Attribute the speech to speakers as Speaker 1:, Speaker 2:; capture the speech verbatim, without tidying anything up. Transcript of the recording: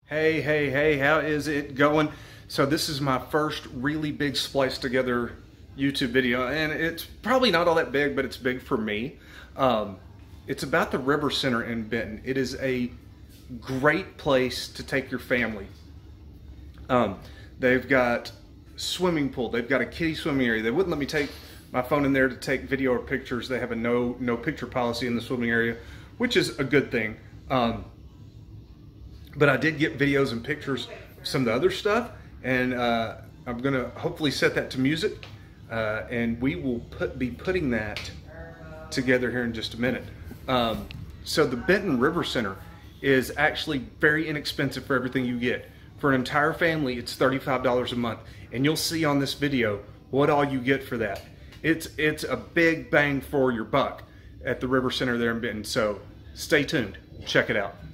Speaker 1: Hey, hey, hey, how is it going? So this is my first really big splice together YouTube video, and it's probably not all that big, but it's big for me. Um, it's about the River Center in Benton. It is a great place to take your family. Um, they've got swimming pool, they've got a kiddie swimming area. They wouldn't let me take my phone in there to take video or pictures. They have a no, no picture policy in the swimming area, which is a good thing. Um, But I did get videos and pictures of some of the other stuff, and uh, I'm gonna hopefully set that to music, uh, and we will put be putting that together here in just a minute. Um, so the Benton River Center is actually very inexpensive for everything you get. For an entire family, it's thirty-five dollars a month, and you'll see on this video what all you get for that. It's, it's a big bang for your buck at the River Center there in Benton, so stay tuned, check it out.